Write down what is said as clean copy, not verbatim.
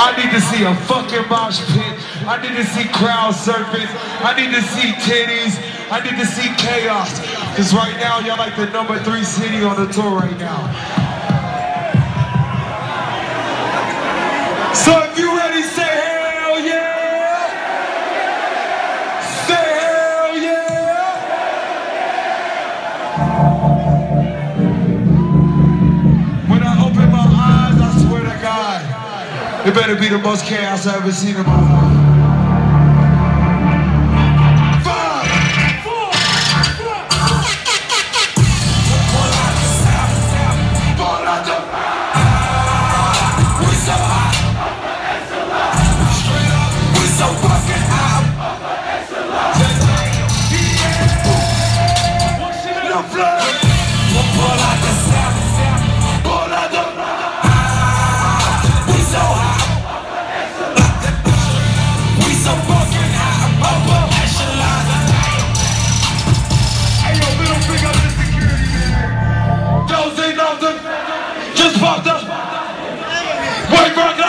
I need to see a fucking mosh pit. I need to see crowd surfing. I need to see titties. I need to see chaos. Because right now, y'all like the #3 city on the tour right now. So if you ready, say hell yeah! Say hell yeah! When I open my eyes, I swear to God, it better be the most chaos I've ever seen in my life. Just popped up. Wait,